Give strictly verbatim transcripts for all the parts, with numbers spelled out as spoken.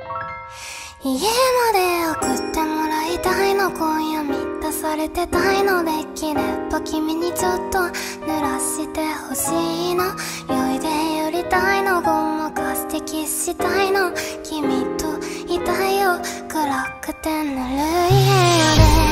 家まで送ってもらいたいの、今夜満たされてたいの、できれば君にちょっと濡らしてほしいの、酔いで寄りたいの、ごまかしてキスしたいの、君といたいよ暗くてぬるい部屋で。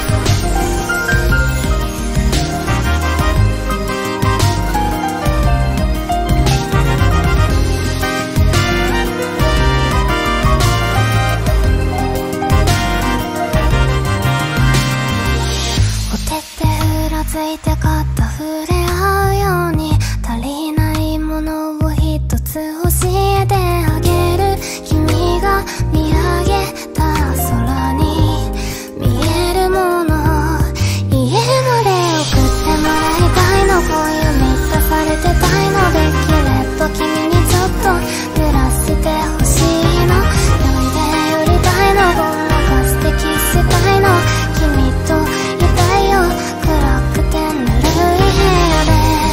ついて肩触れ合うように、足りないものを一つ教えてあげる、君が見上げた空に見えるもの、家まで送ってもらいたいの、今夜満たされてたいの、できれば君にちょっと濡らしてほしいの、酔いで寄りたいの、ごまかしてキスしたいの、君といたいよ暗くてぬるい部屋で。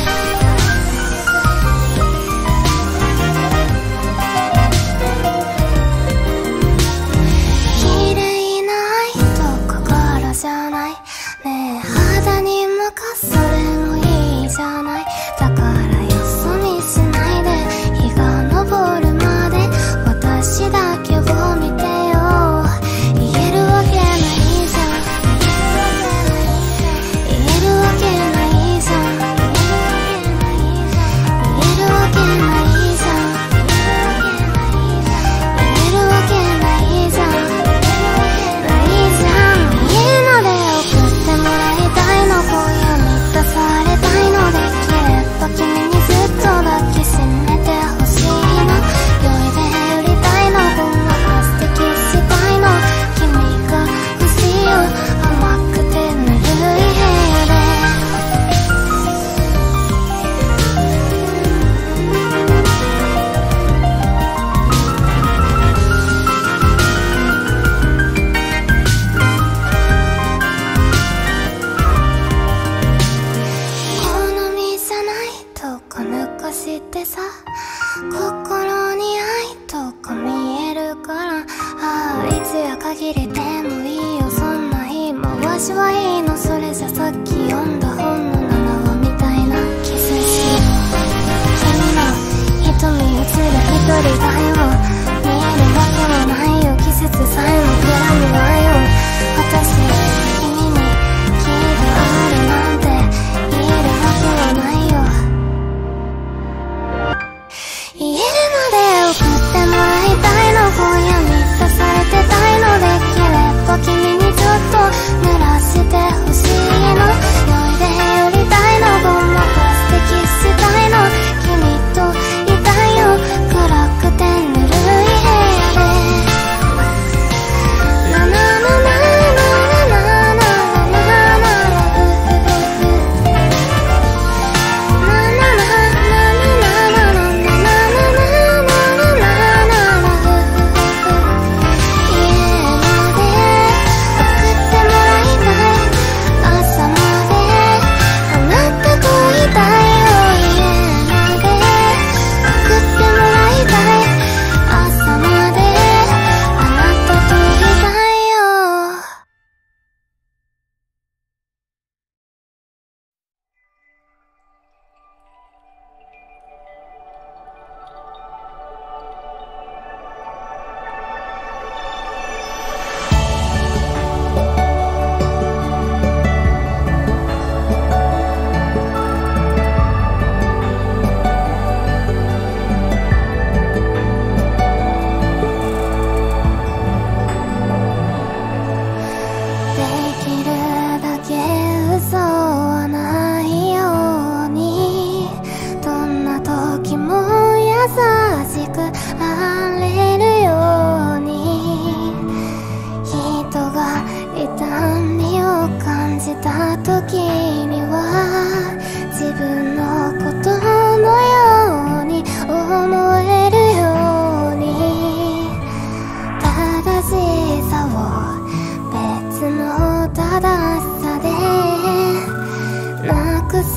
綺麗な愛と心じゃないねえ、肌に向かそれもいいじゃない、だからよそ見しないで日が昇るまで私だけを見てよ、言えるわけないじゃん、言えるわけないじゃん、言えるわけないじゃん、言えるわけないじゃん、ないじゃん、家まで送ってもらいたいの、今夜満たされたいの、できれば君にずっと抱きしめてほしいの、酔いで寄りたいの、ごまかしてキスしたいの、君が欲しいよ甘くてぬるい部屋で。好みじゃないとこ抜かしてさ、心に愛とか見えるから、ああいつや限りでもいいよそんな言い回しはいいの、それじゃさっき読んだ本のななわみたいなキスしよう、君の瞳映る一人だよ、見えるわけもないよ、季節さえも暗むわよ、私君に気があるなんて言えるわけはないよ、家まで送ってもらいたいの、今夜満たされてたいの、できれば君にちょっと濡らしてほしいの、酔いで寄りたいの、ごまかしてキスしたいの、君といたいよ暗くてぬるい部屋で。なななななななななな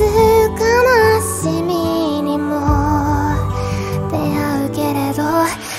悲しみにも出会うけれど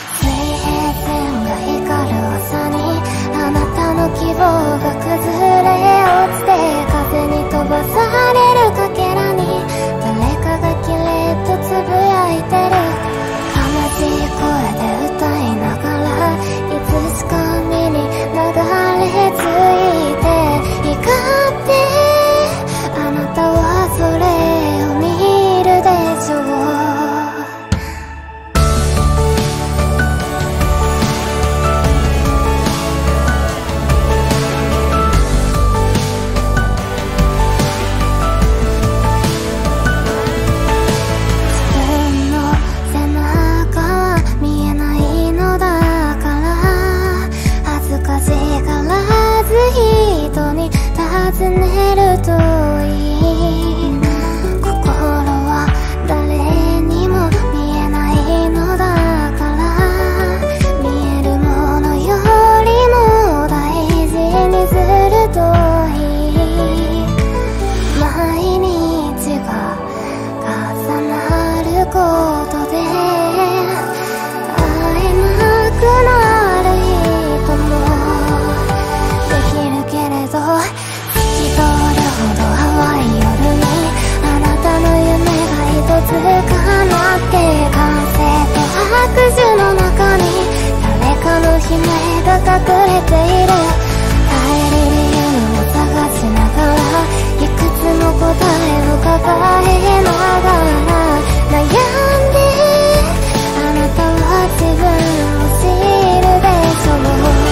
き目が隠れている。帰れる理由を探しながら、いくつも答えを抱えながら悩んで、あなたは自分を知るでしょう。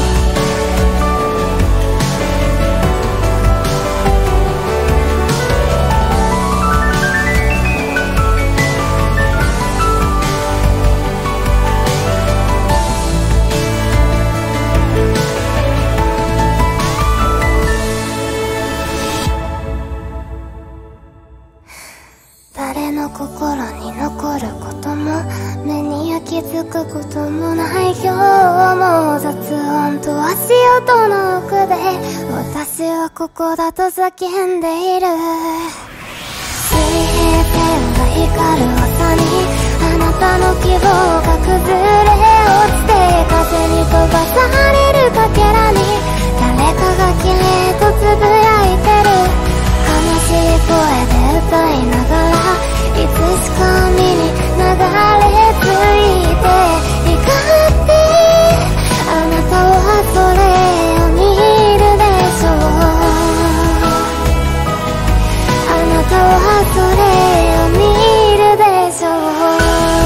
誰の心に残ることも目に焼き付くこともない今日も雑音と足音の奥で私はここだと叫んでいる。水平線が光る朝にあなたの希望が崩れ落ちて風に飛ばされるかけらに誰かが綺麗とつぶやいてる。悲しい声で歌いながらいつしか海に流れ着いて光ってあなたはそれを見るでしょう。あなたはそれを見るでしょう。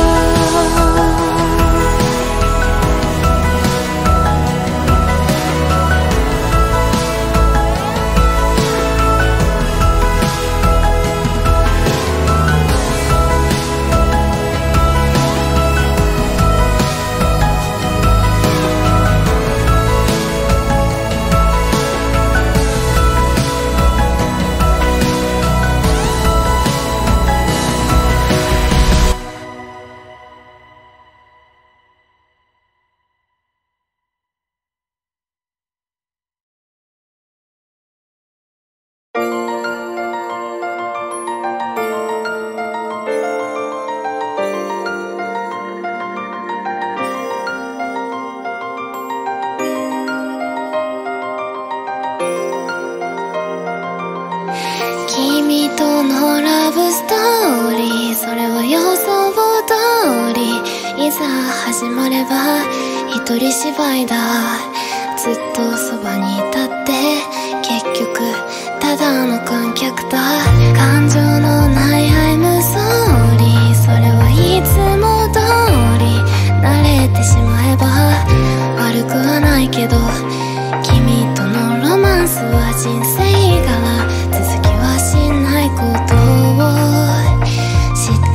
君とのラブストーリー、それは予想通り、いざ始まれば一人芝居だ。ずっとそばにいたって結局ただの観客だ。感情のないI'm sorry、それはいつも通り慣れてしまえば悪くはないけど、君とのロマンスは人生柄、続きはしないことを知った。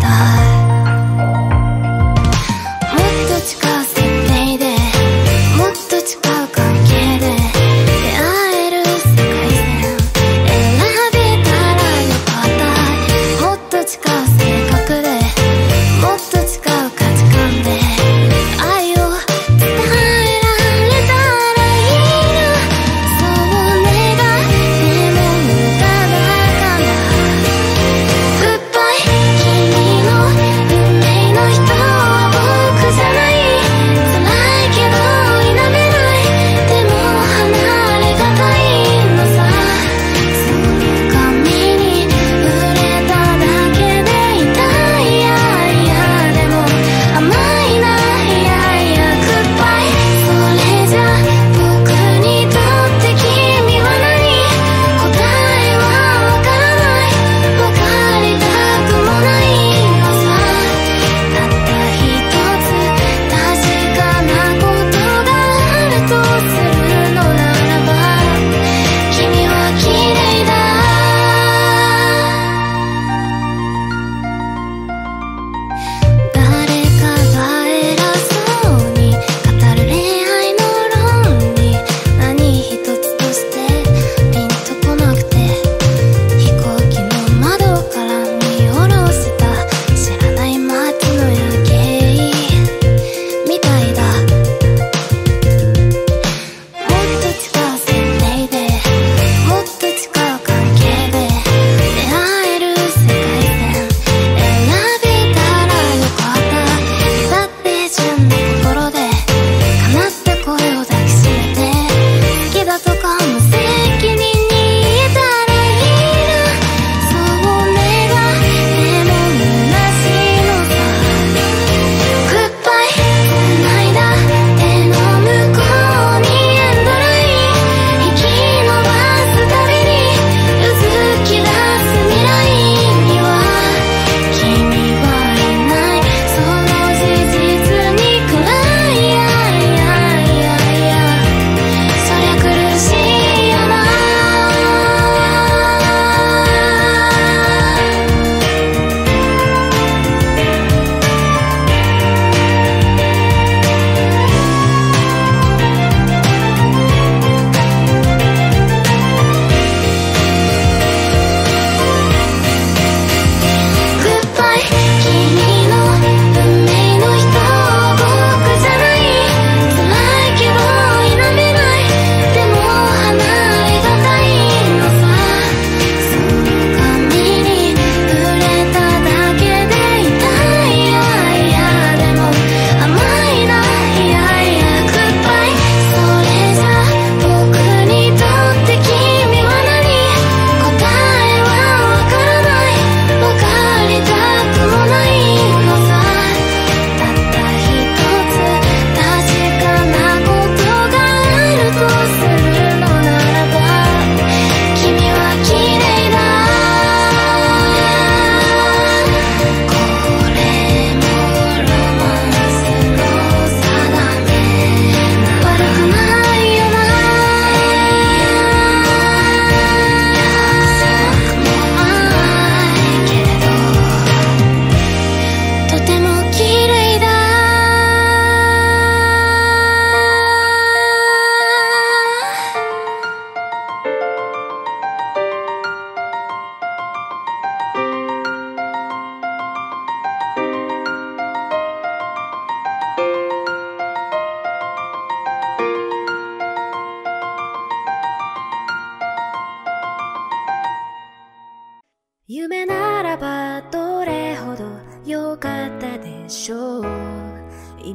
もっと近い設定でもっと近い関係で出会える世界線選べたらよかった。もっと近い性格でもっと近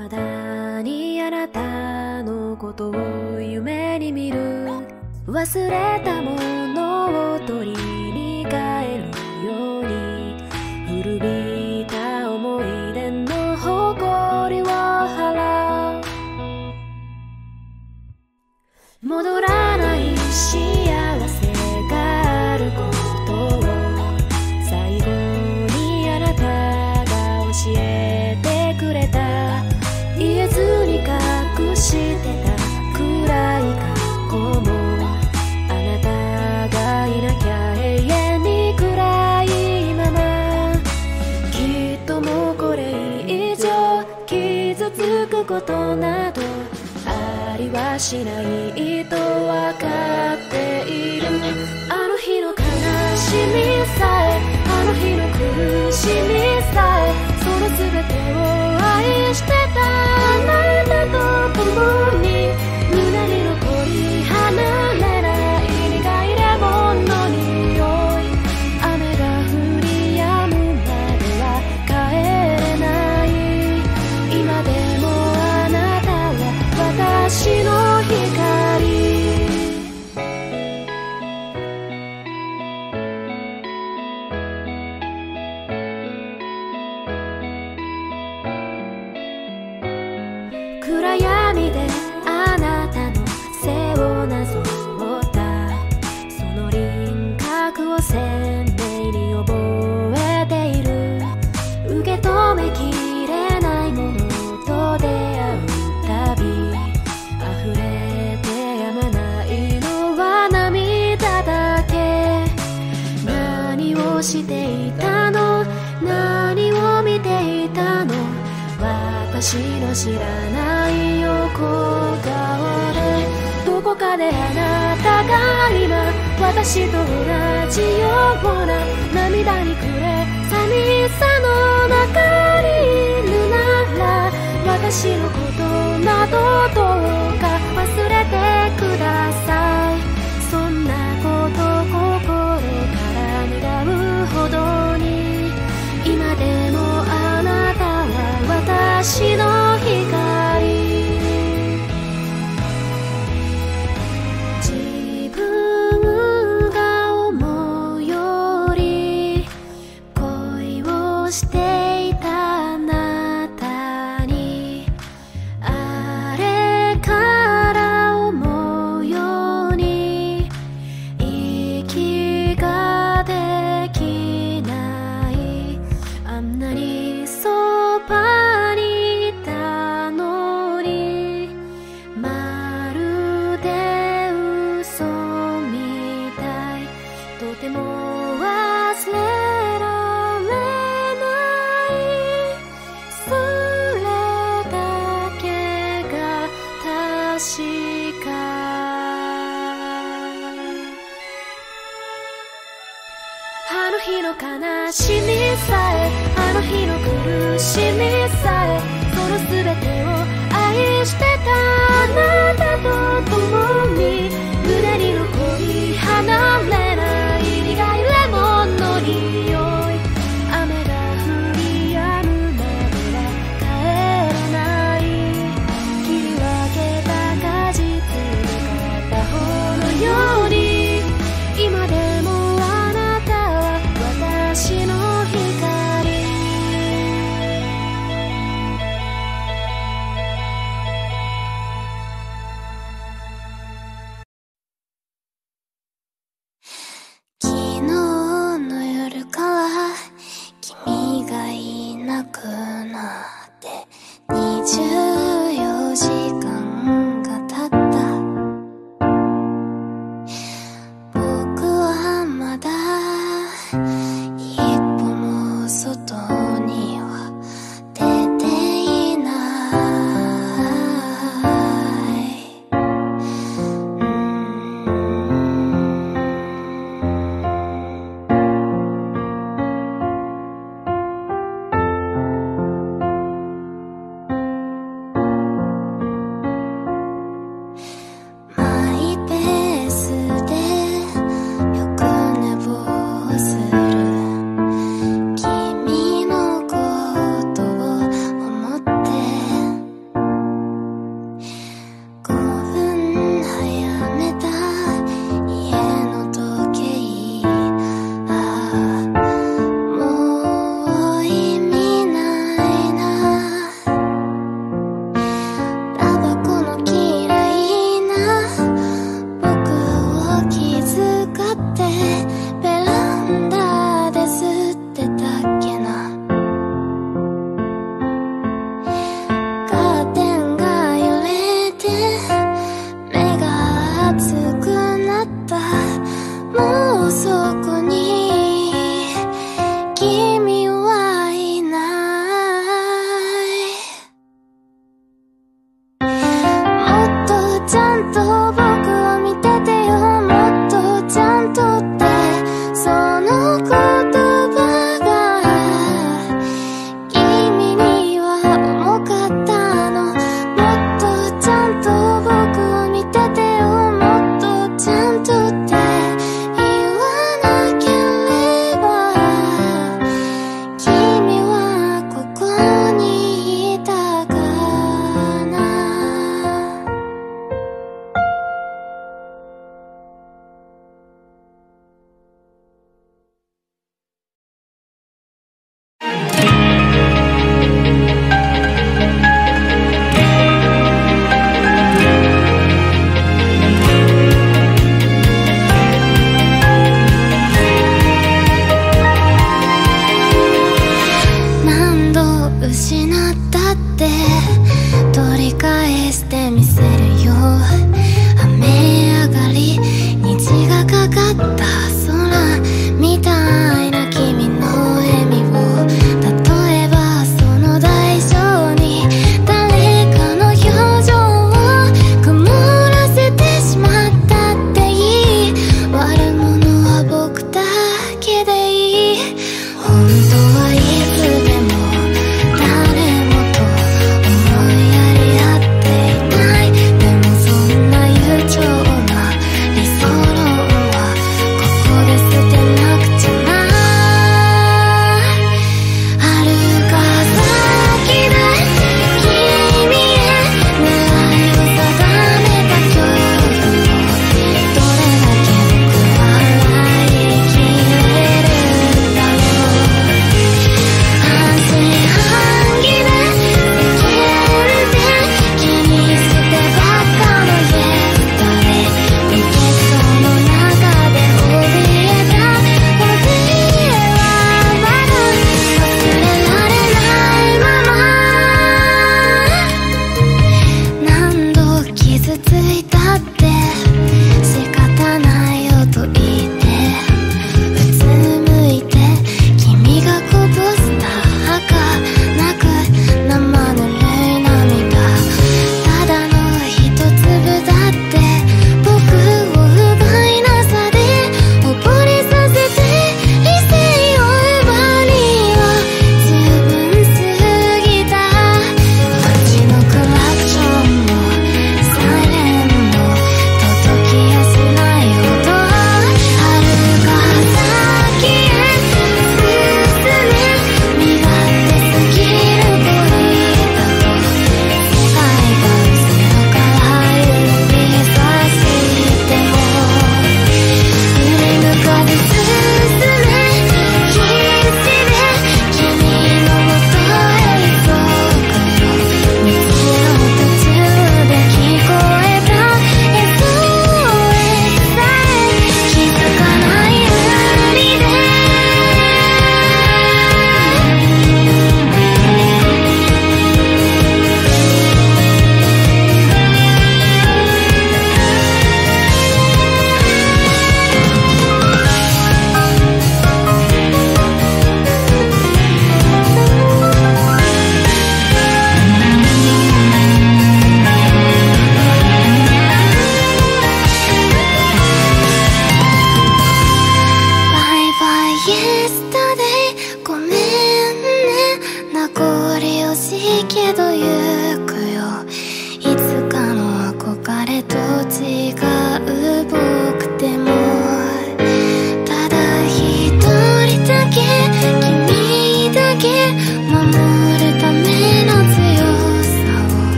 未だにあなたのことを夢に見る。忘れたものを取りに帰るように、古びた思い出の誇りを払う。戻らない幸せがあることを最後にあなたが教えてくれた。言えずに隠してた暗い過去も、あなたがいなきゃ永遠に暗いまま。きっともうこれ以上傷つくことなどありはしないとわかっている。あの日の悲しみさえ、あの日の苦しみさえ、その全てを愛してたあなたと共に、胸に残り離れない苦いレモンの匂い。雨が降り止むまでは帰れない。今でもあなたは私の光。暗闇であなたの背をなぞったその輪郭を鮮明に覚えている。受け止めきれないものと出会うたび、溢れてやまないのは涙だけ。何をしていたの、何を見ていたの、私の知らない横顔で、どこかであなたが今私と同じような涙に暮れ寂しさの中にいるなら、私のことなどどうか忘れてください。そんなこと心から願うほどに、今でもあなたは私の光。自分が思うより恋をしていたあなたに、あれから思うように息ができない。あんなにそばにいたのに、まるで嘘みたい。とても忘れられない。それだけが確か。あの日の悲しみさえ、あの日の苦しみさえ、その全てを愛してたあなたと共に、胸に残り離れない苦いレモンの匂い。雨が降り止むまでは帰れない。切り分けた果実の片方のように、今でもあなたは私の光。 り返してみせるよ。雨上がり虹がかかった空みたいな君の笑みを、例えばその代償に誰かの表情を曇らせてしまったっていい。悪者は僕だけでいい。本当はいつでも誰もと思いやり合っていない。でもそんな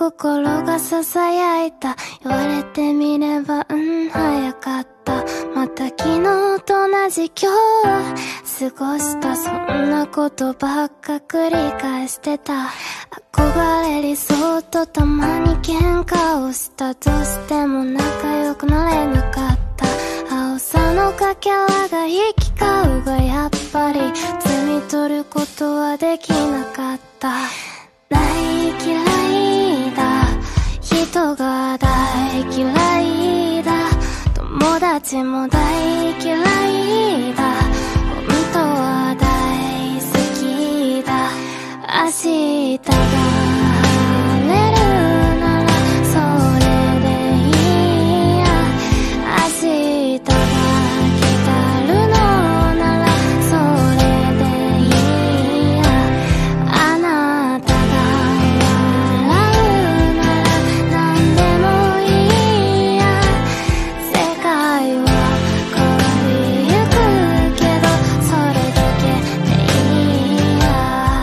心が囁いた。言われてみればうん早かった。また昨日と同じ今日過ごした。そんなことばっか繰り返してた。憧れ理想とたまに喧嘩をした。どうしても仲良くなれなかった。青さのかけらが行き交うがやっぱり摘み取ることはできなかった。大嫌いだ、人が大嫌いだ、友達も大嫌いだ、本当は大好きだ。明日が晴れるならそれでいいや。明日が来たるのならそれでいいや。あなたが笑うなら何でもいいや。世界は変わりゆくけどそれだけでいいや。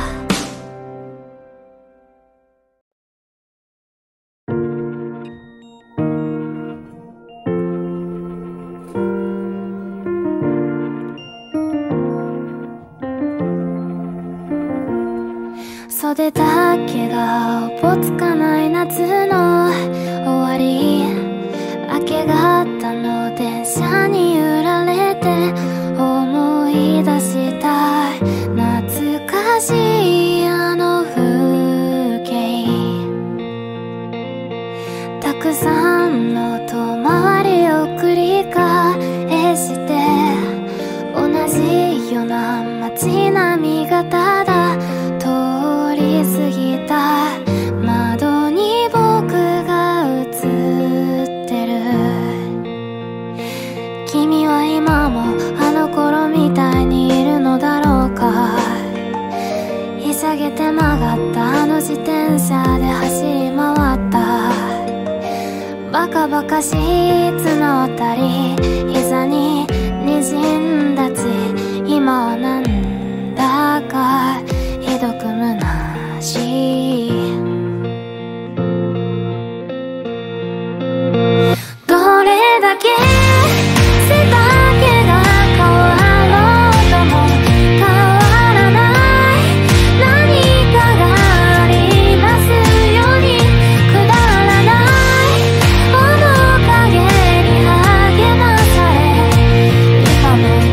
袖だけがおぼつかない夏の終わり。明け方の電車に揺られて思い出した懐かしいあの風景。たくさんの遠回りを繰り返して同じような街並みがただ通り過ぎた。窓に僕が映ってる。君は今もあの頃みたいにいるのだろうか。ひしゃげて曲がったあの自転車で走り回った。バカバカしい綱渡り膝に滲んだ血。今はなんだかひどく虚しい。どれだけ背丈が変わろうとも変わらない何かがありますように。くだらない面影に励まされ今も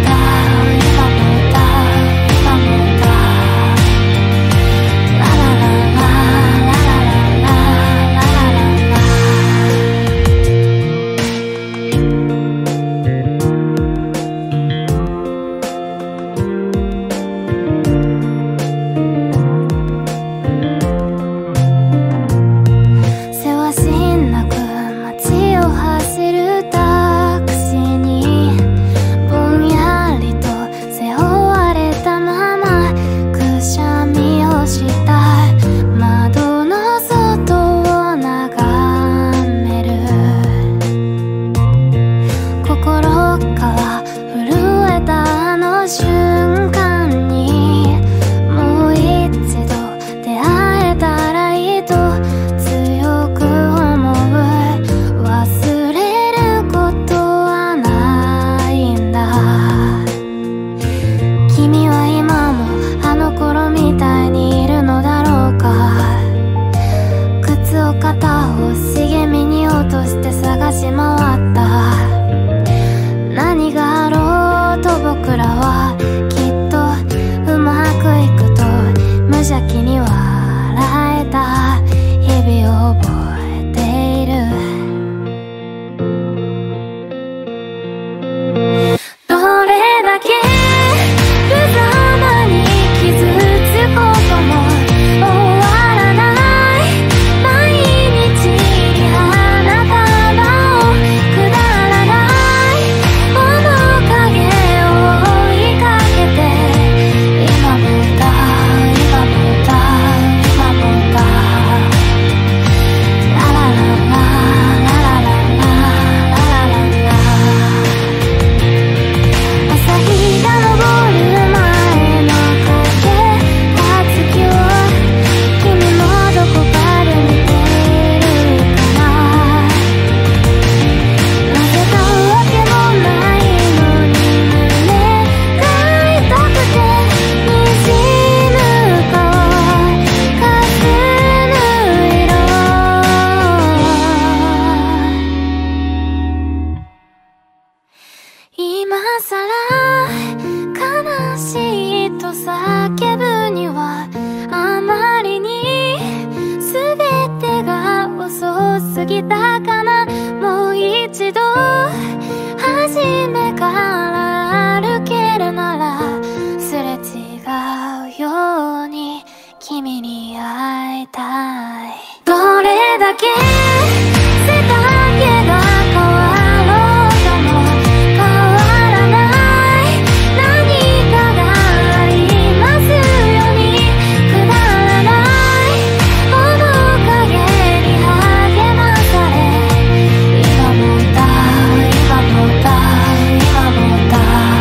すぎたかな。もう一度初めから歩けるなら、すれ違うように君に会いたい。どれだけ背丈が変わろうとも変わらない何かがありますように、くだらない面影に励まされ、今もだ今もだ今もだ、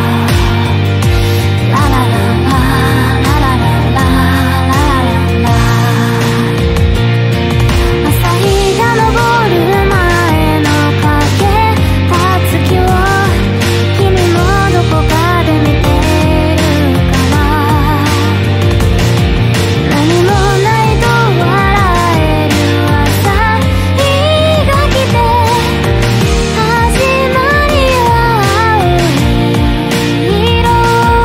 ラララララララララララ、朝日が昇る前の影た月を君もどこかで見てるかな。何もないと笑える朝日が来て、始まりは青色。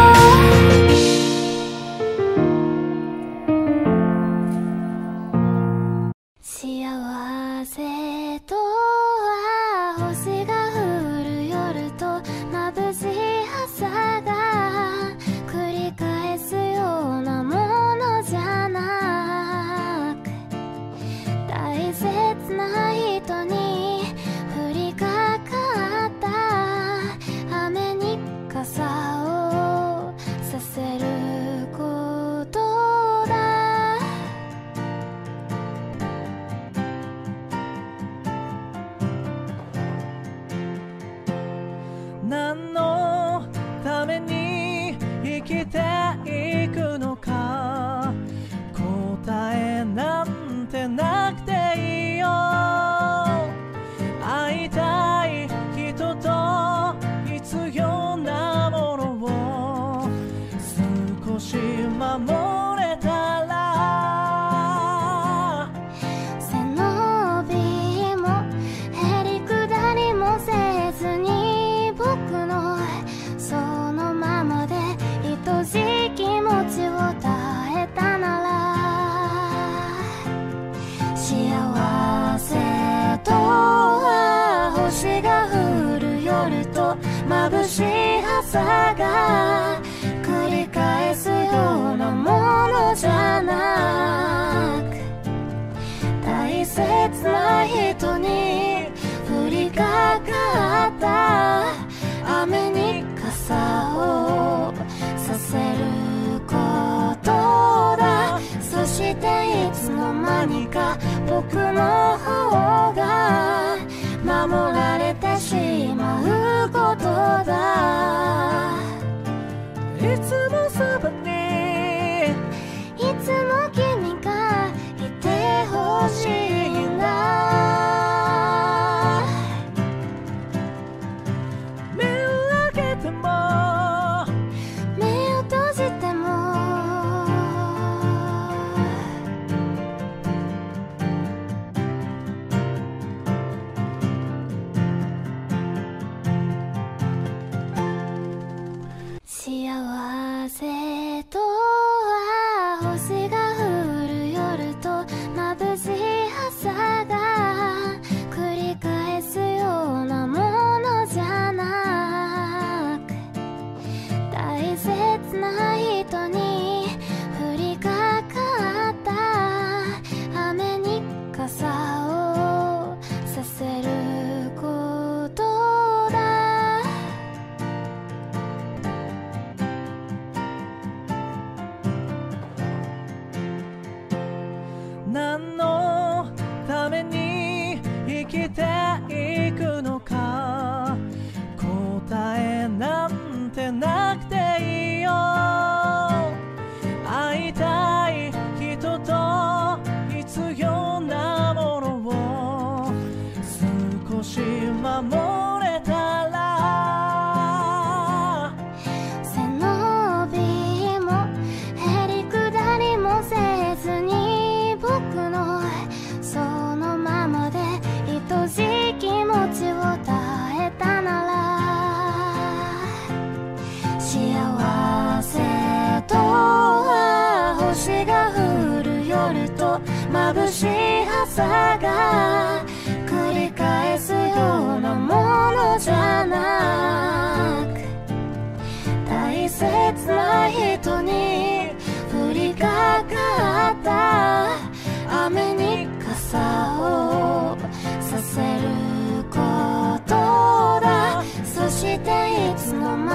幸せとは星が降る夜と眩しい朝が繰り返すようなものじゃなく、大切な人に降りかかった雨に傘をさせることだ。 何のために生きていくのか、答えなんてなくていいよ。会いたい人と必要なものを少し守れたら、 背伸びもへりくだりもせずに僕のそのままで愛しい気持ちを伝えたなら、幸せとは星が降る夜と眩しい朝が繰り返すようなものじゃなく、大切な人に降りかかった雨に傘をさせることだ。そしていつの間にか僕の方が守られてしまうことだ。 いつもそばにいつも君がいてほしいんだ。 目を開けても目を閉じても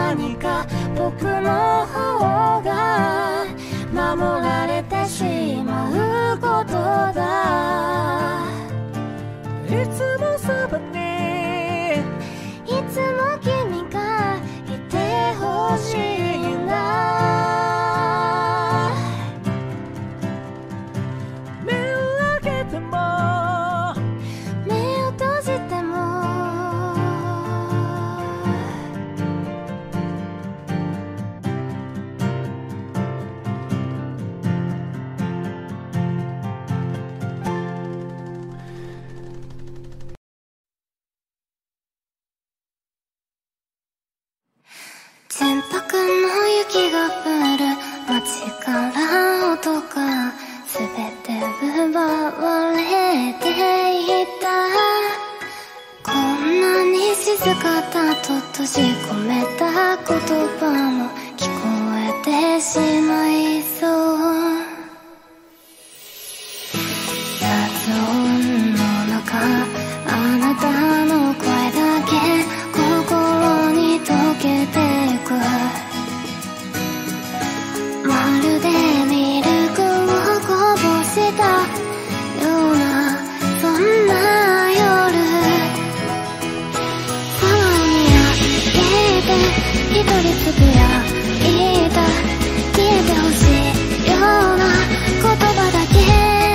何か僕の方が守られてしまうことだ。 いつもそばにいつも君がいてほしいんだ。 目を開けても目を閉じても純白の雪が降る街から音がすべて奪われていた。こんなに静かだと閉じ込めた言葉も聞こえてしまいそう。雑音の中あなたの声だけ心に溶けていく。まるでミルクをこぼしたようなそんな夜、空に上げて一人つぶやいた。消えてほしいような言葉だけ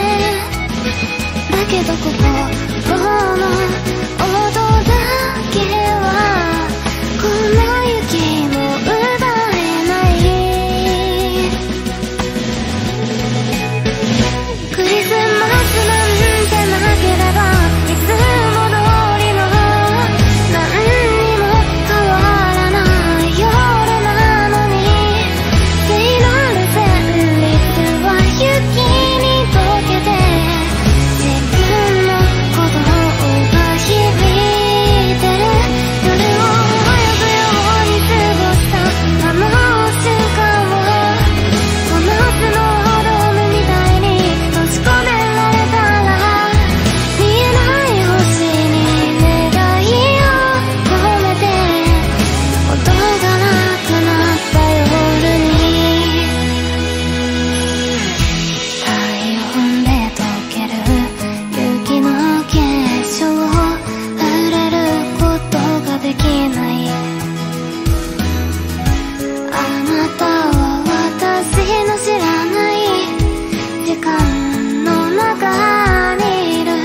だけど心の音だけはこの雪も奪えない。クリスマスなんてなければいつも通りの何にも変わらない夜なのに、聖なる旋律は雪に溶けて自分の鼓動が響いてる。夜を泳ぐように過ごしたあの瞬間をこのスノードームみたいに閉じ込められたら、見えない星に願いを込めて音がなくなった夜に、体温で溶ける雪の結晶を触れることができない。あなたは私の知らない時間の中にいる。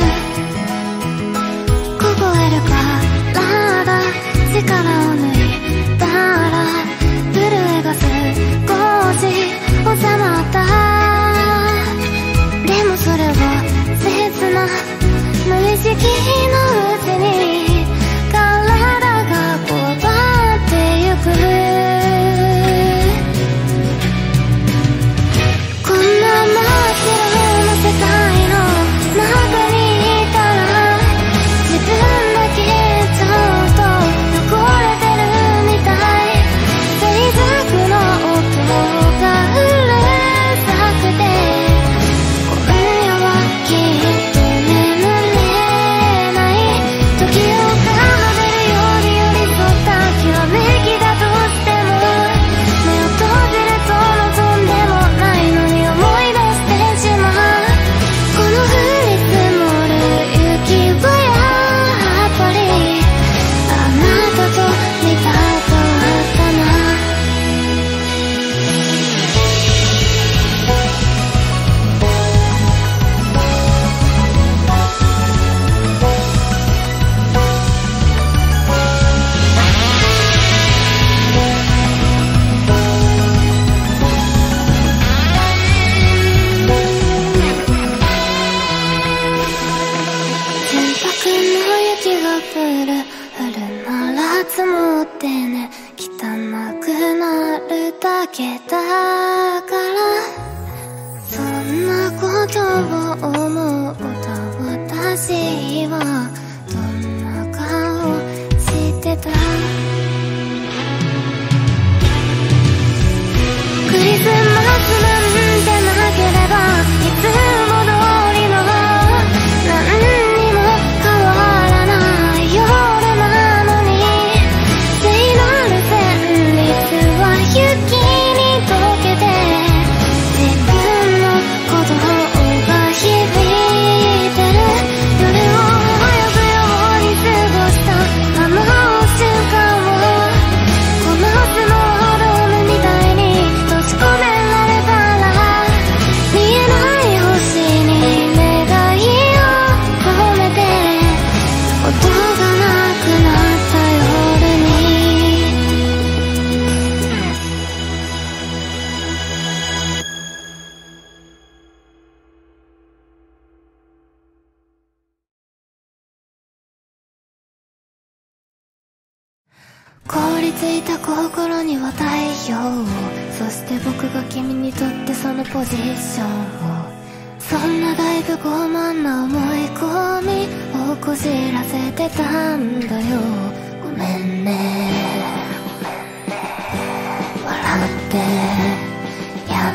凍える体力を抜いたら震えが少し収まった。でもそれは切な無意識のうちに体がこわってゆく。こんな真っ白な世界の中にいたら自分だけちょっと汚れてるみたい。最悪の音がうるさくて今夜はきっと眠れない。時を奏でるように寄り添ったきらめきだとしても目を閉じると望んでもないのに思い出してしまう。この降り積もる雪はやっぱりあなたと見たかったな。純白の雪が降る降るなら積もってね。汚くなるだけだから、そんなことを思うと私はどんな顔してた。クリスマスなんてなければいつも通りの何にも変わらない夜なのに、聖なる旋律凍りついた心には太陽を、そして僕が君にとってそのポジションを、そんなだいぶ傲慢な思い込みをこじらせてたんだよ。ごめんね、笑ってや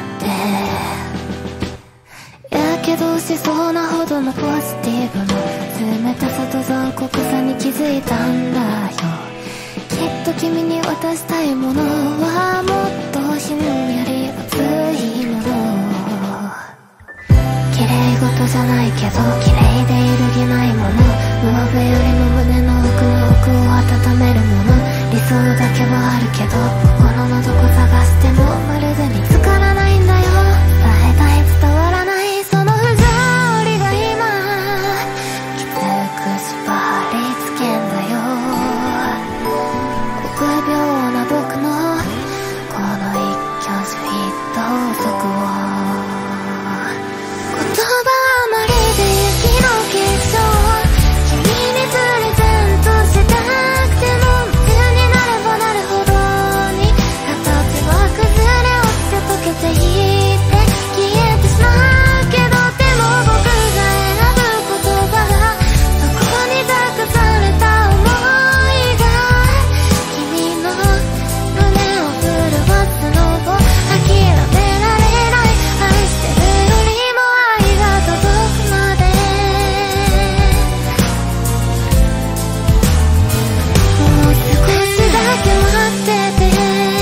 ってやけどしそうなほどのポジティブの冷たさと残酷さに気づいたんだよ。きっと君に渡したいものはもっとひんやり熱いもの、綺麗事じゃないけど綺麗で揺るぎないもの、上辺よりも胸の奥の奥を温めるもの、理想だけはあるけど心のどこ探してもまるで見つからないんだよ。伝えたい伝わらないその不条理が今きつく縛りつけんだよ。臆病な僕のこの一挙手一投足を、言葉はまるで雪の結晶、君にプレゼントしたくても冬になればなるほどに形は崩れ落ちて溶けていって消えてしまうけど、でも僕が選ぶ言葉がそこに託された想いが君の胸を震わすのを諦められない。愛してるよりも愛が届くまでもう少しだけ待ってて。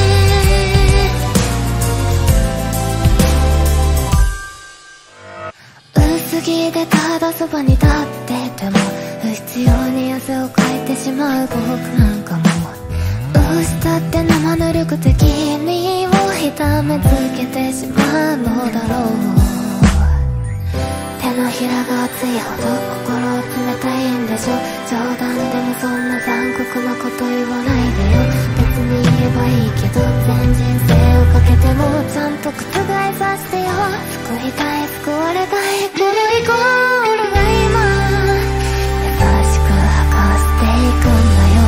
薄着でただそばに立ってても不必要に汗をかいてしまう僕なんかも、どうしたって生ぬるくて君を痛めつけてしまうのだろう。手のひらが熱いほど心を冷たいんでしょ。冗談でもそんな残酷なこと言わないでよ。別に言えばいいけど全人生をかけてもちゃんと覆させてよ。救いたい救われたいこのイコールが今優しく吐かせていくんだよ。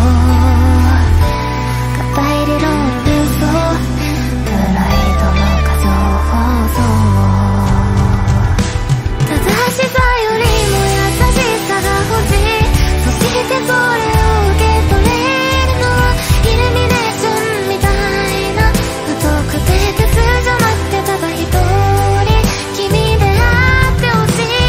固い理論理想プライドの過剰放送、正しさよりも優しさが欲しい。そしてそれを受け取れるのはイルミネーションみたいな不特定多数じゃなくてただ一人君であってほしい。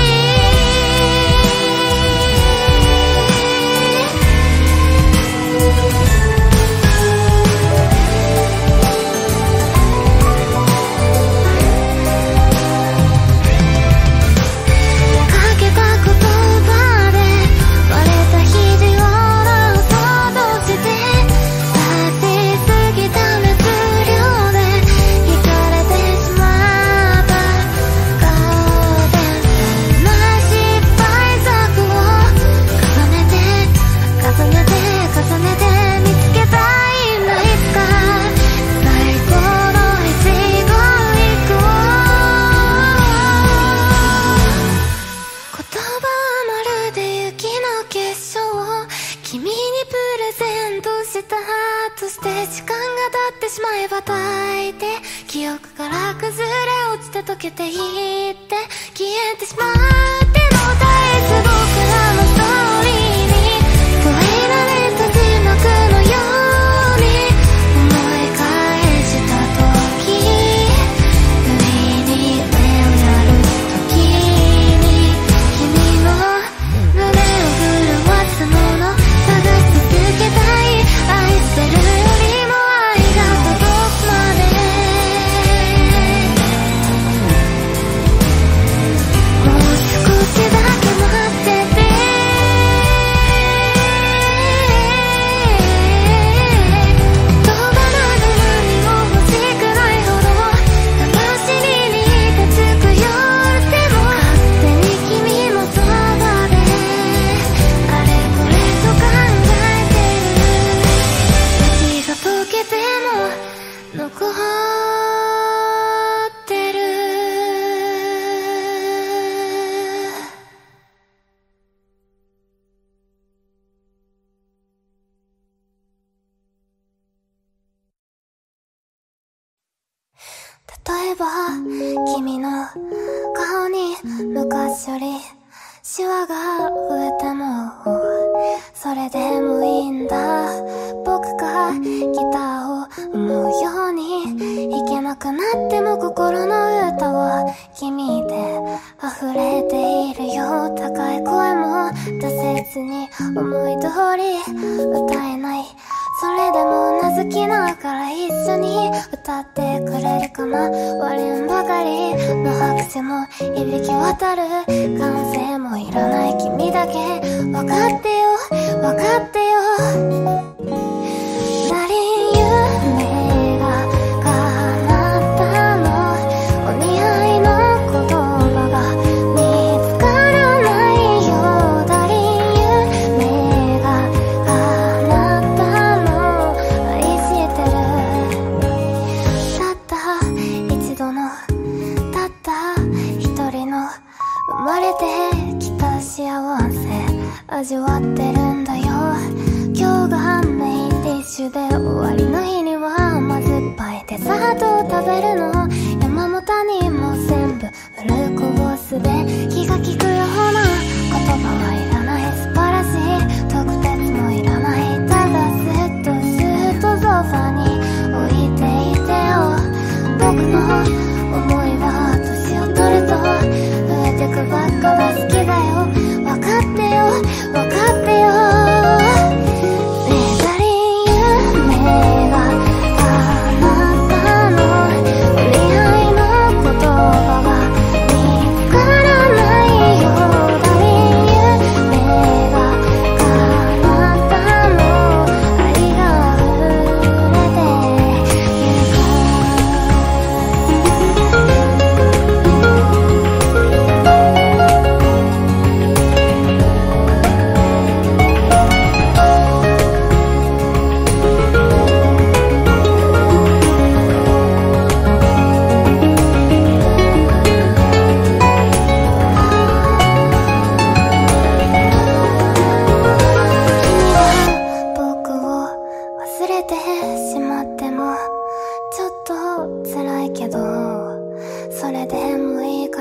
かけた言葉で割れた肘を直そうとして出しすぎた熱量で惹かれてしまった顔で、そんな失敗作を重ねて重ねて重ねて見つけたいんだ。いつか最高の一期一会、言葉はまるで雪の結晶、君にプレゼントしたとして時間が経ってしまえば大抵記憶から崩れ落ちて溶けていって消えてしまう。でも絶えず僕らのストーリーに添えられた字幕のように思い返した時、不意に目をやる時に君の胸を震わすもの探し続けたい。愛してるよりも愛が届くまでもう少例えば君の顔に昔よりシワが増えてもそれでもいいんだ。僕がギターを思うように弾けなくなっても心の歌は君で溢れているよ。高い声も出せずに思い通り歌えない。それでもうなずきながら一緒に歌ってくれるかな。割れんばかりの拍手も響き渡る歓声もいらない。君だけ分かってよ分かってよ。ダリン夢が叶ったの。お似合いの言葉が見つからないよ。ダリン夢が叶ったの。愛してる。たった一度のたった一人の生まれてきた幸せ味わってるんだよ。今日がメインディッシュで終わりの日には甘酸っぱいデザートを食べるの。山も谷も全部フルコースで気が利くような言葉はいらない。素晴らしい特別もいらない。ただずっとずっとソファに置いていてよ。僕の思いは年を取ると増えてくばっかが好きだよ。分かってよ分かってよ。ねえダリン夢が叶ったの。お似合いの言葉が見つからないよ。ダリン夢が叶ったの。愛が溢れてゆく。僕を忘れてしまってもちょっと辛いけどそれでもいいから、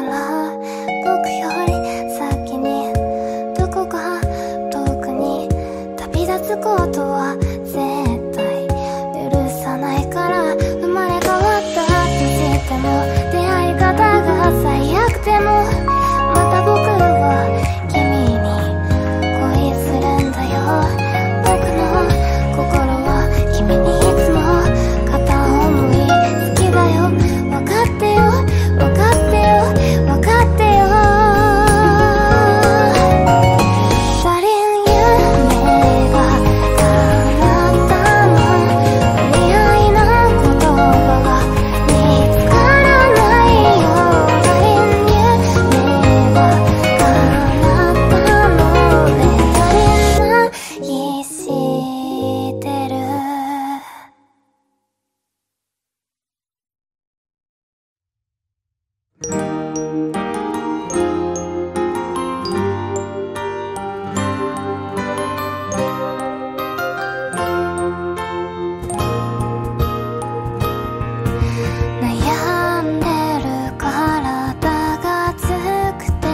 僕より先にどこか遠くに旅立つことは絶対許さないから。生まれ変わったとしても出会い方が最悪でもまた僕は君に恋するんだよ。僕の心は君にいつも片思い好きだよ。分かってよ分かってよ分かってよ。ダリン夢が叶ったの。お似合いの言葉が見つからないよ。ダリン夢が叶ったの。ねえダリン愛してる。悩んでる体が熱くて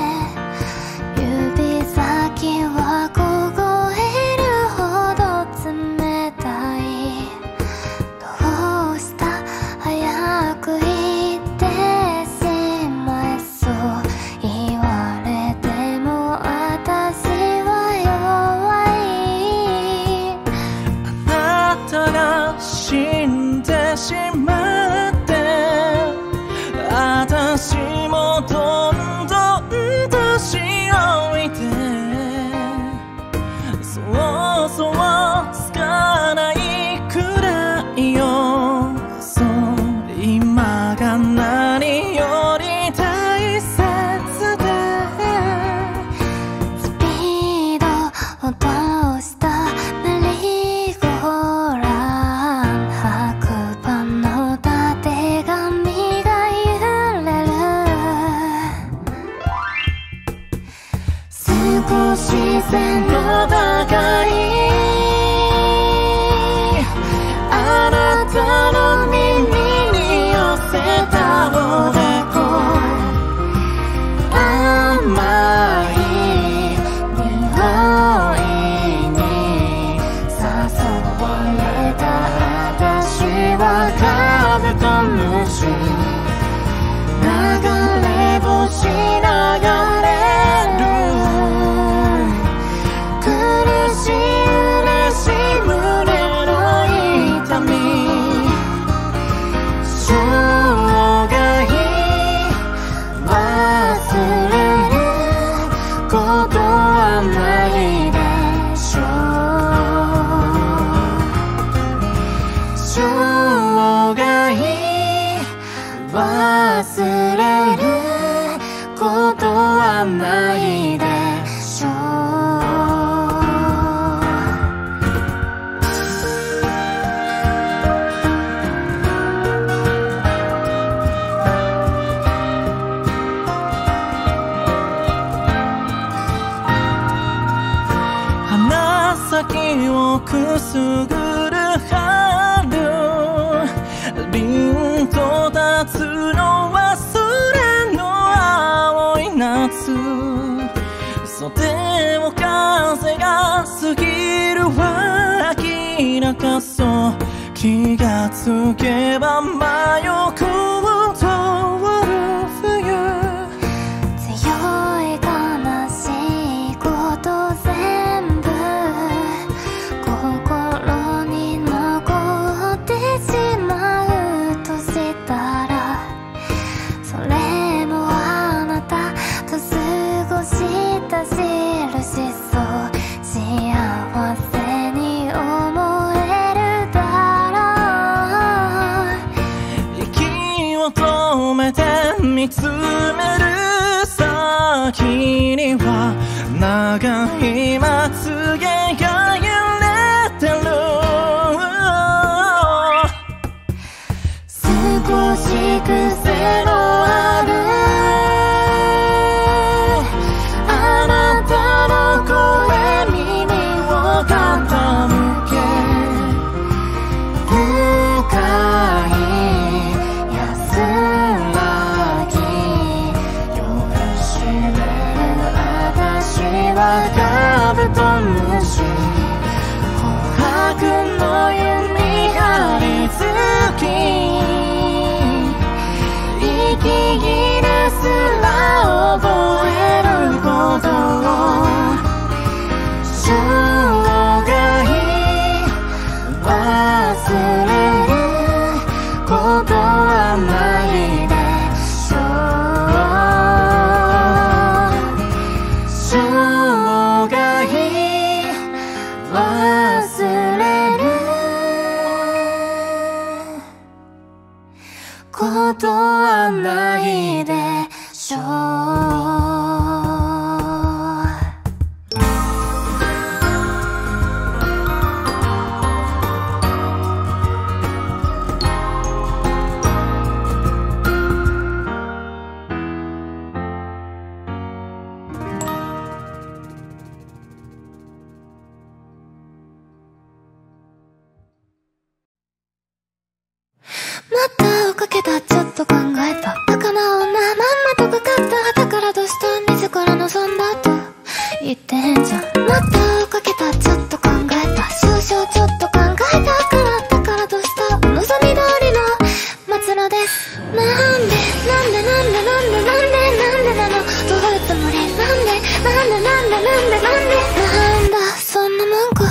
指先は凍えるほど冷たい。どうした早く言ってしまえ。そう言われても私は弱い。 あなたが死んでしまって私もどんどん年老いて想像つかないくらいよ。そう今が何より大切でスピード落としたメリーゴーラン。白馬のたてがみが揺れる。少し背の高いあなたの耳に寄せた先をくすぐる春、凛と立つのは空の青い夏、袖を風が過ぎるは明らかそう、気がつけば真横を通る冬、 強い悲しいこと全部心に残ってしまうとしたら、それもあなたと過ごした印そう、幸せに思えるだろう。 息を止めて見つめる先には長いまつげが揺れてる、少し癖のあるあなたの声、耳を傾け、深い安らぎ酔いしめる私はカブトムシ、琥珀の湯に張り付き、息切れすら覚えることを、生涯忘れることはないでしょう、生涯忘れることはないでしょう。 またをかけた、ちょっと考えた、儚女まんまとかかった、だからどうした自ら望んだと言ってんじゃん。またをかけた、ちょっと考えた、少々ちょっと考えたから、だからどうした、望み通りの末路です。なんでなんでなんでなんでなんでなんでなの、どういうつもり、なんでなんでなんでなんでなんでなんだ、そんなもんか。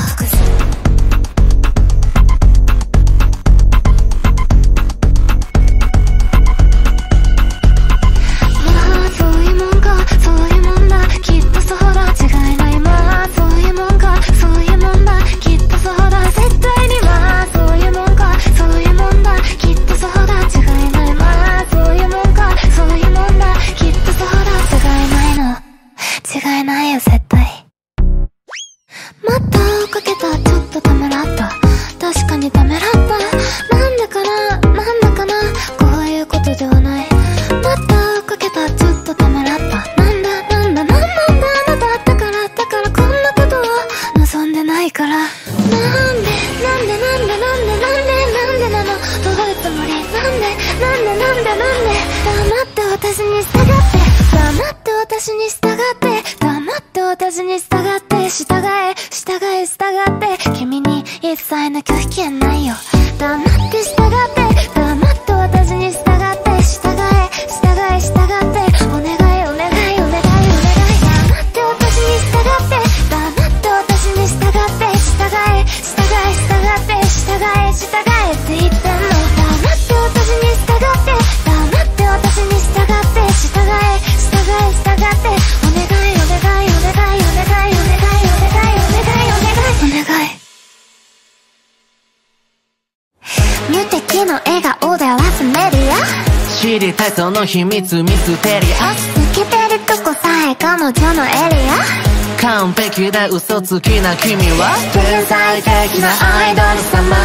知りたいその秘密ミステリアス、 抜けてるとこさえ彼女のエリア、 完璧で嘘つきな君は天才的なアイドル様。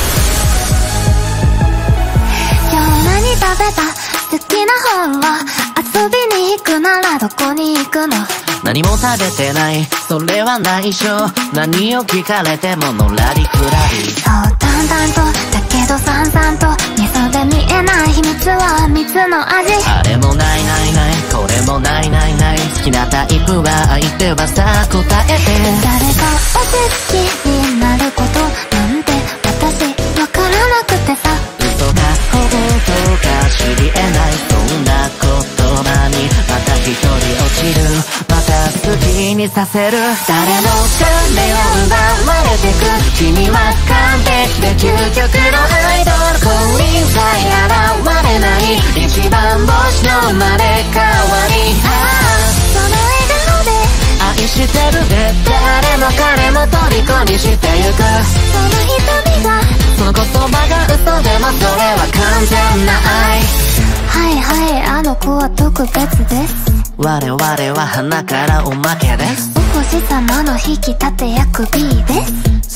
今日何食べた、好きな本は、遊びに行くならどこに行くの、 何も食べてない、 それは内緒。何を聞かれてものらりくらり。 そう淡々とだけどさんさんと味噌で見えない秘密は蜜の味。 あれもないないないこれもないないない。好きなタイプは相手はさあ答えて。 誰かを好きになることなんて私わからなくてさ。 嘘が本当か知り得ないそんな言葉にまた一人落ちる。また好きにさせる。誰のためを奪われてく。君は完璧で究極のアイドル。降臨さえ現れない一番星の生まれ変わり。ああその笑顔で愛してるで誰も彼も虜にしてゆく。 その瞳がその言葉が嘘でもそれは完全な愛。 はいはいあの子は特別です。 我々は花からおまけです。 お星様の引き立て役 B です。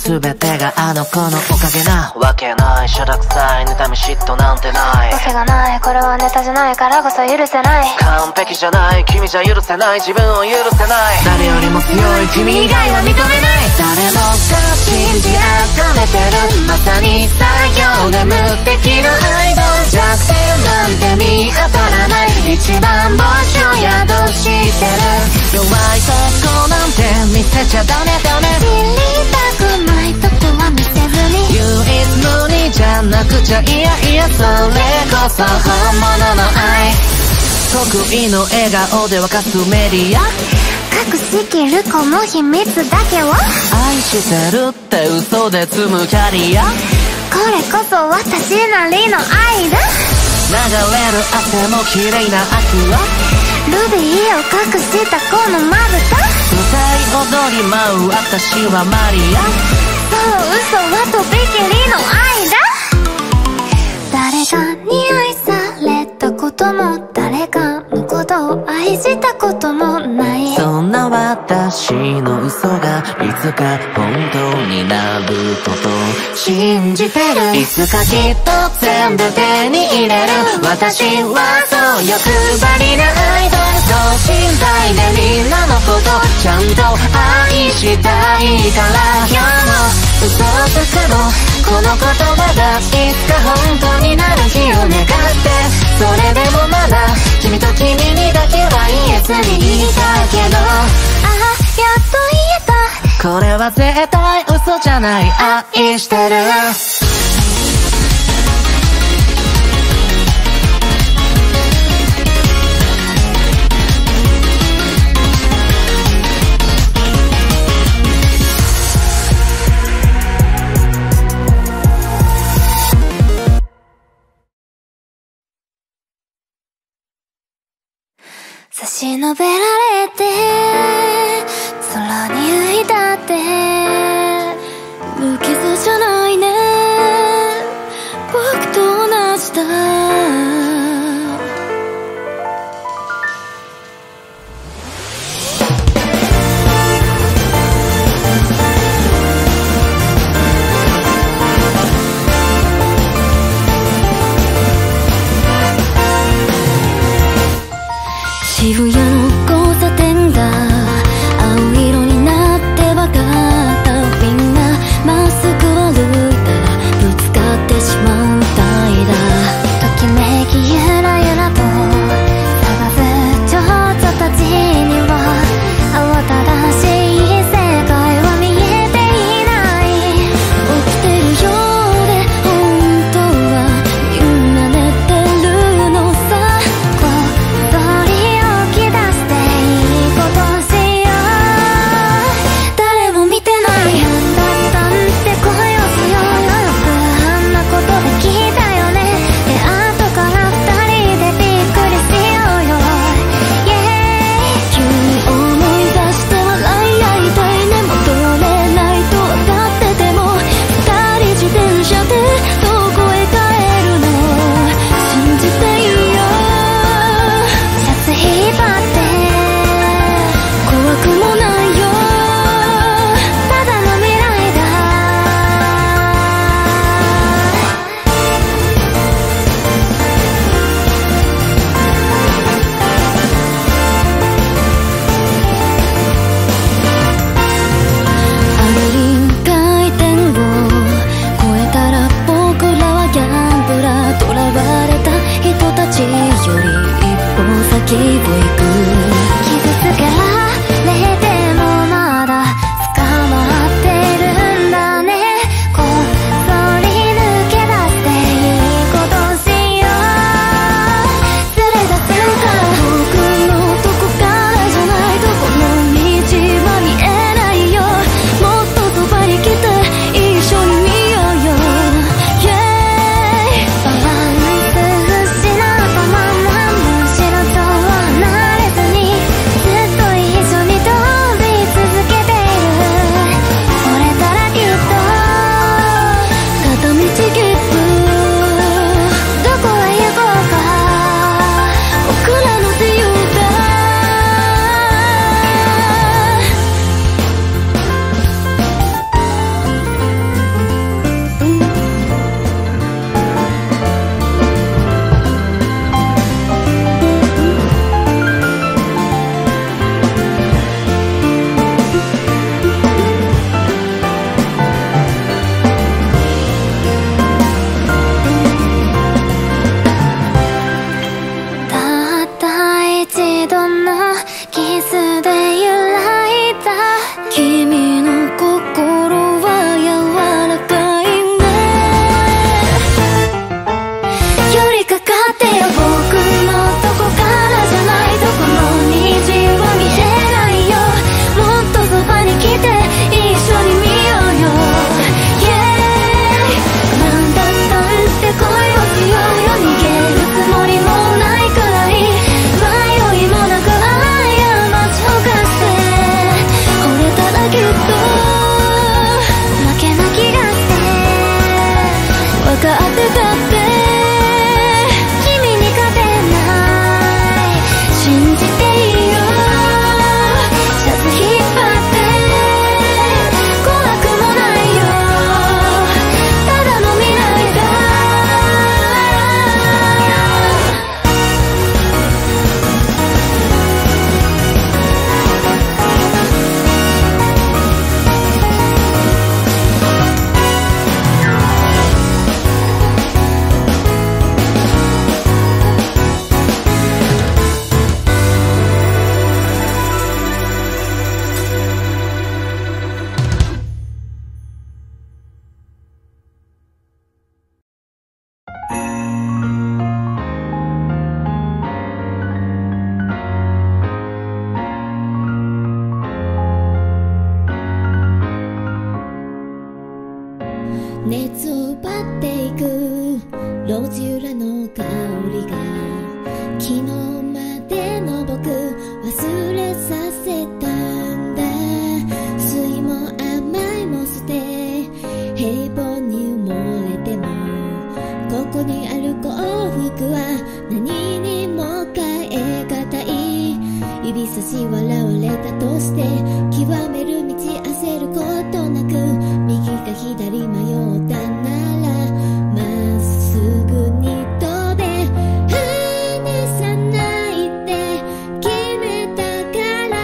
全てがあの子のおかげなわけない。しゃらくさい妬み嫉妬なんてない。 わけがないこれはネタじゃないからこそ許せない。 完璧じゃない君じゃ許せない自分を許せない。誰よりも強い君以外は認めない。誰もが信じ崇めてるまさに最強で無敵のアイドル。弱点なんて見当たらない一番星を宿してる。弱いとこなんて見せちゃダメダメ。 知りたくないとこは見せずに。 唯一無二じゃなくちゃいやいやそれこそ本物の愛。得意の笑顔で沸かすメディア。 隠しきるこの秘密だけを愛してるって嘘で積むキャリア。 これこそ私なりの愛だ。 流れる汗も綺麗なアクア。 ルビーを隠したこのまぶさ。 歌い踊り舞う私はマリア。 そう嘘はとびきりの愛だ。誰かに愛されたことも誰かのことを愛したこともない。 そんな私の嘘がいつか本当になることを信じてる。いつかきっと全部手に入れる。私はそう欲張りなアイドル。等身大でみんなのことちゃんと愛したいから。今日も嘘をつくのこの言葉がいつか本当になる日を願って。それでもまだ君と君にだけは言えずにいたけど。 ああやっと言えた。 これは絶対嘘じゃない愛してる。 差し伸べられて空に浮いたって無傷じゃないね僕と同じだ。渋谷の交差点が熱を奪っていく路地裏の香りが昨日までの僕忘れさせたんだ。酸いも甘いも捨て平凡に埋もれてもここにある幸福は何にも変え難い。指差し笑われたとして極める道焦ることなく右か左迷ったならまっすぐに飛べ離さないって決めたから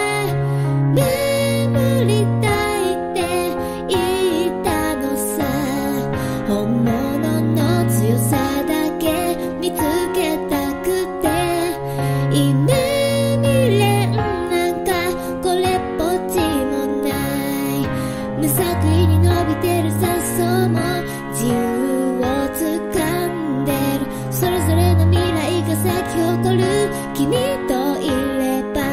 守りたいって言ったのさ。本物の強さだけ見つけたくて今未練なんかこれっぽっちもない無作為に伸びてる雑草も自由を掴んでるそれぞれの未来が咲き誇る君といれば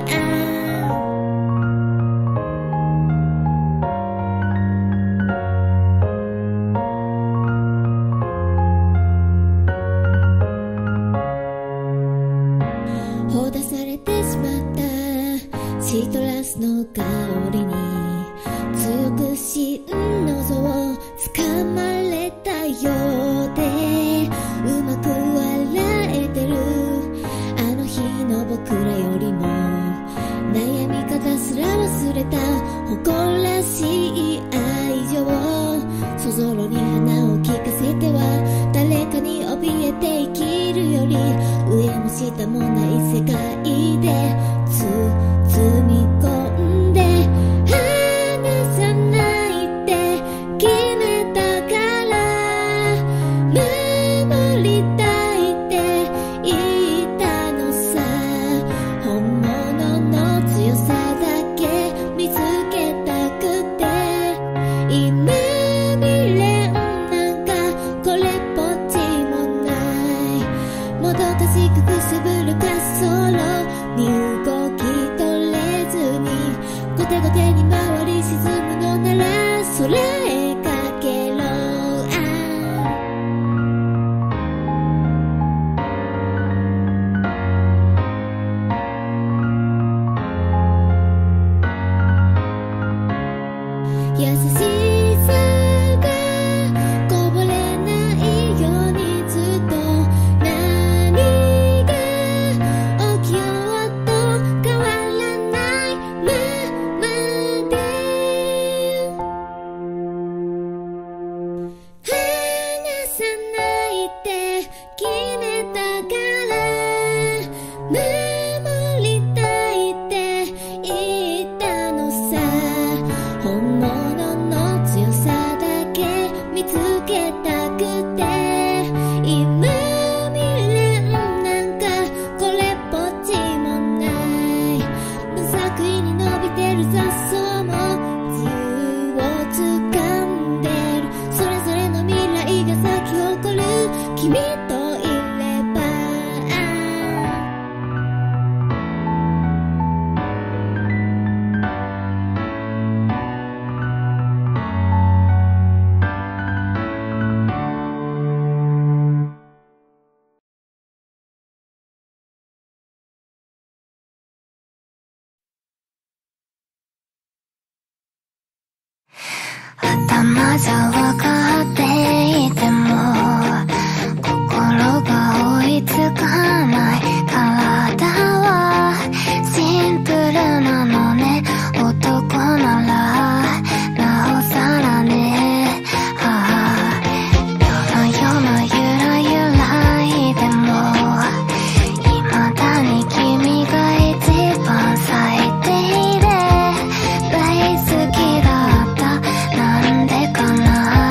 放出されてしまったシトラスの香りに強く心臓を掴まれたようでうまく笑えてるあの日の僕らよりも悩み方すら忘れた誇らしい愛情そぞろに花を聞かせては誰かに怯えて生きるより上も下もない世界で包み込んで離さないって決めたから守りたいって言ったのさ。本物の強さだけ見つけたくて今未練なんかこれっぽっちもないもどかしくくすぶる滑走路身動き取れずに後手後手に回り沈むのなら空へかけろ優しさがこぼれないようにずっと何が起きようと変わらないままで離さないって決めたから守りたいって言ったのさ。本物の強さだけ見つけたくて今未練なんかこれっぽっちもない無作為に伸びてる雑草も自由を掴んでるそれぞれの未来が咲き誇る君といれば頭じゃ分かっていても心が追いつかない体はシンプルなのね男ならなおさらねああ夜な夜なゆらゆらいでも未だに君が一番最低で大好きだったなんでかな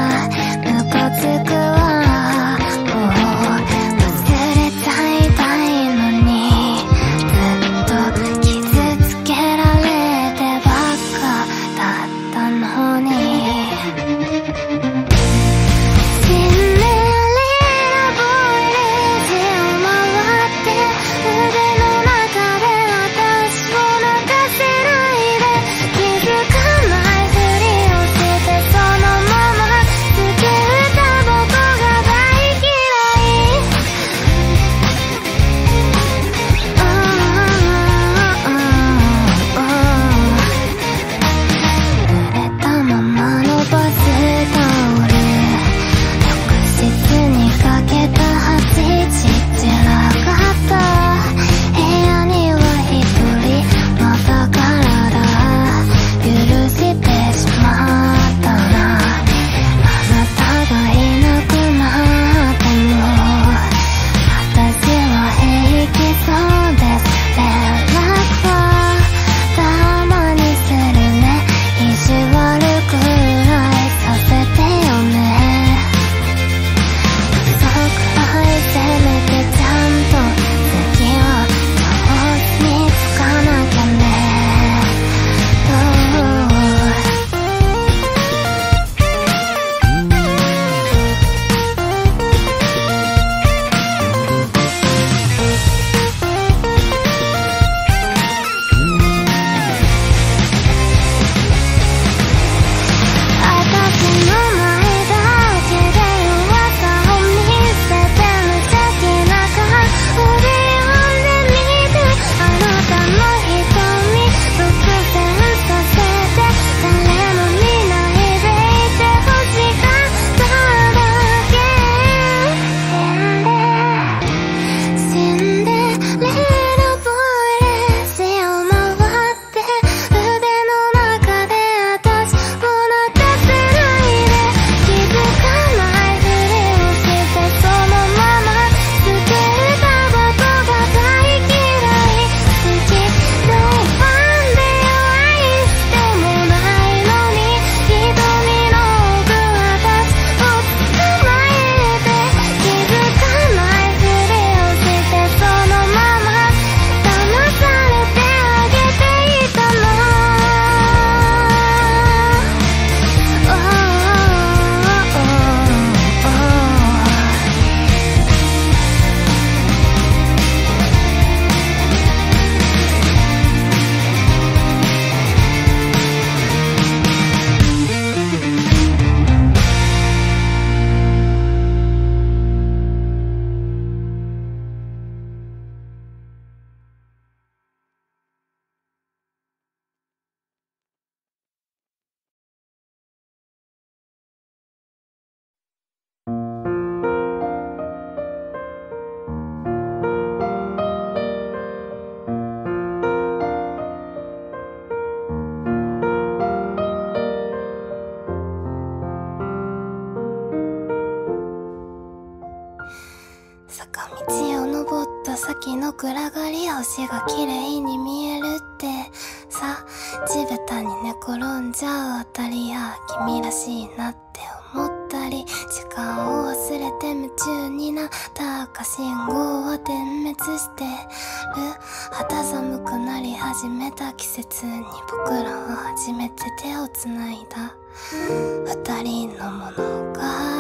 と先の暗がり星が綺麗に見えるってさ、地べたに寝転んじゃうあたりや君らしいなって思ったり、時間を忘れて夢中になった赤信号は点滅してる。肌寒くなり始めた季節に僕らは初めて手をつないだ二人の物語。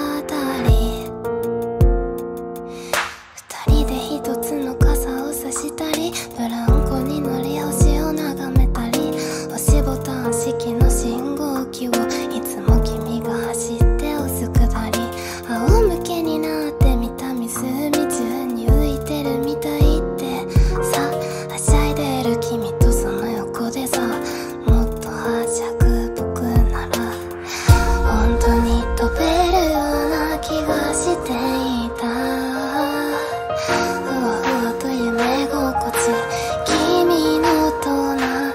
二人で一つの傘を差したり、ブランコに乗り星を眺めたり、押しボタン式の信号機をいつも君が走って押すくだり、仰向けになってみた湖中に浮いてるみたいってさ、はしゃいでる君とその横でさ、もっとはしゃぐ僕なら本当に飛べるような気がしていた。ふわふわと夢心地、君の隣、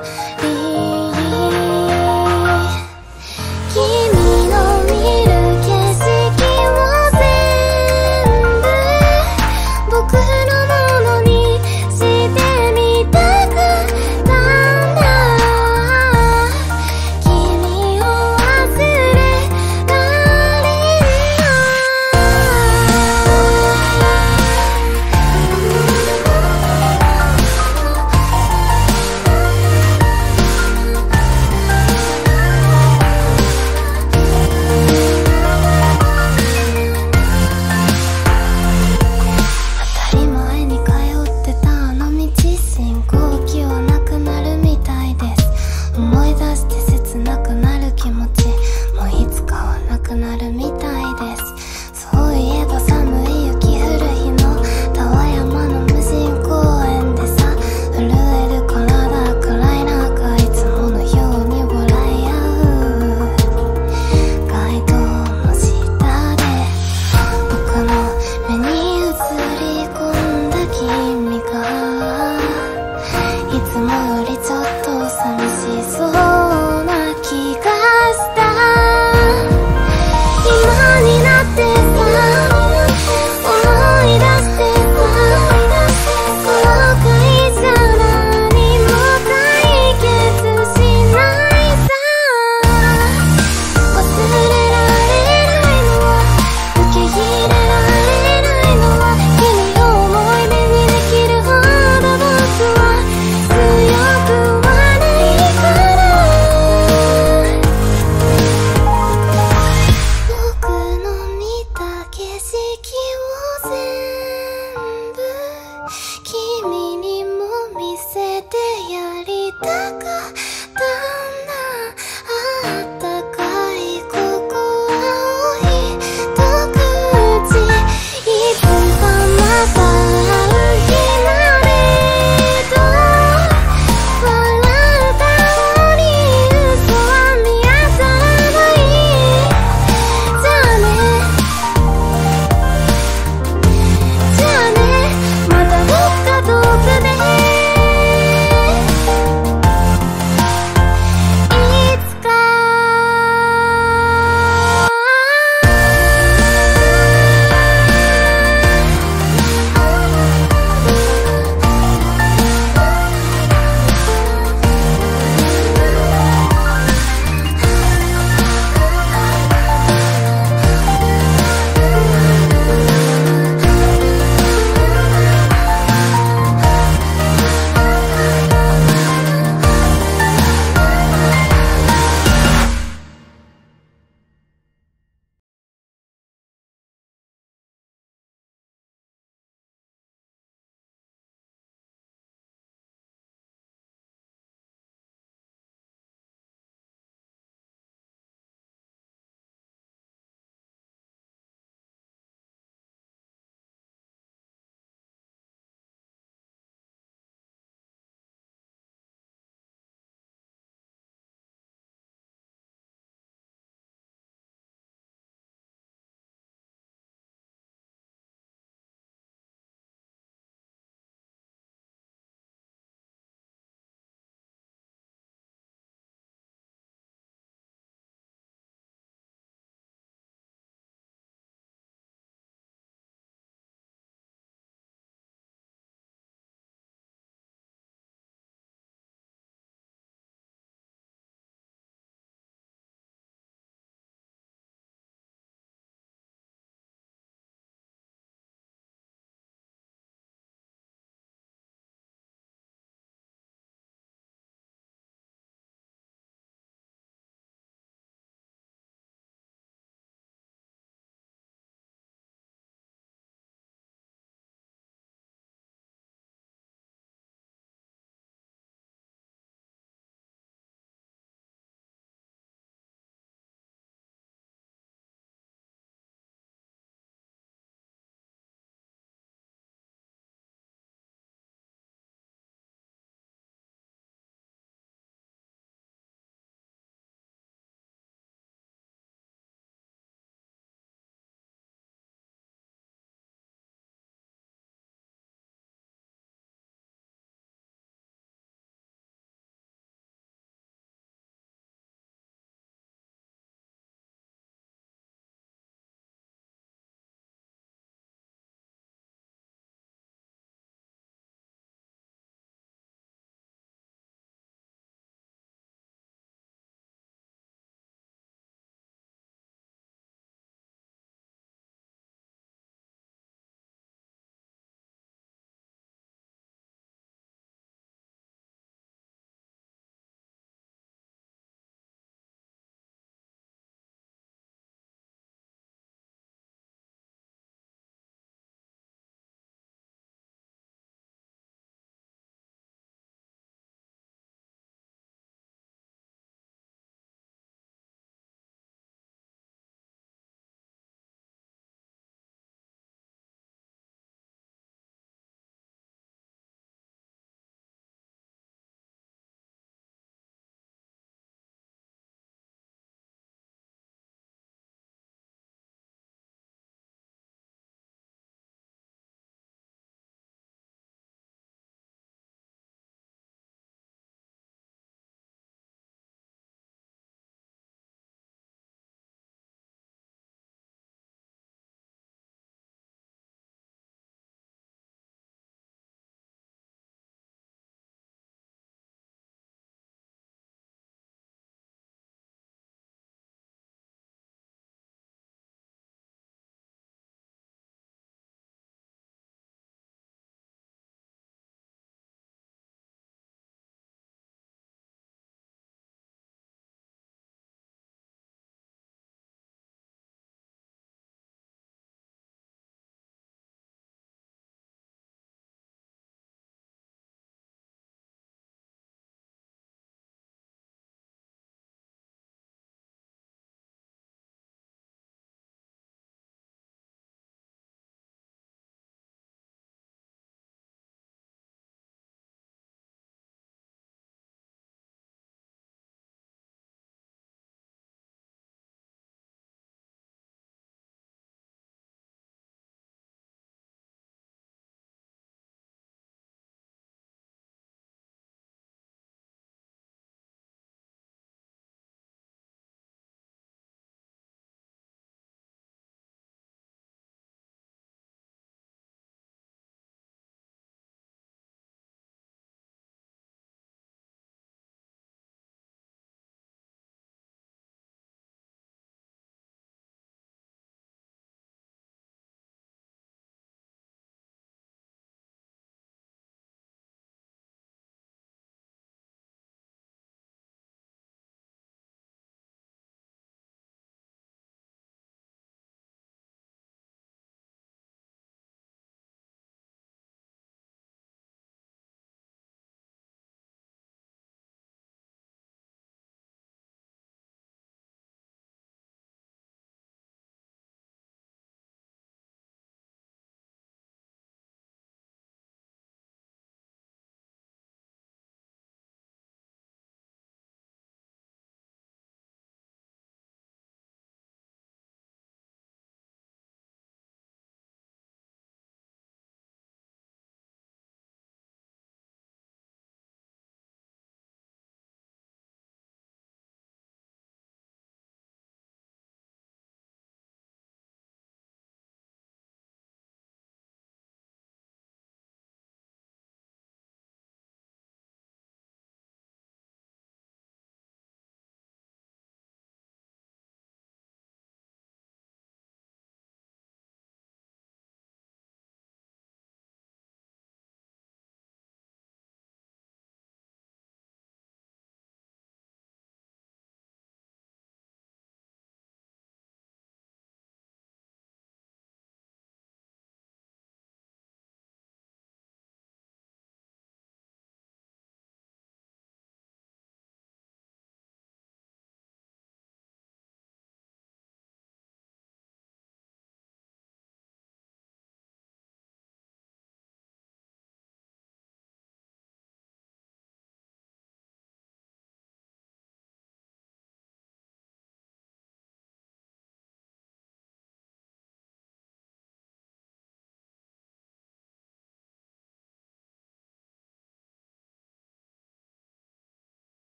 君の見る景色を全部僕のものにしてみたかったんだ。君を忘れられんよ。当たり前に通ってたあの道、信号機はなくなるみたいです。思い出して切なくなる気持ち、もういつかはなくなるみ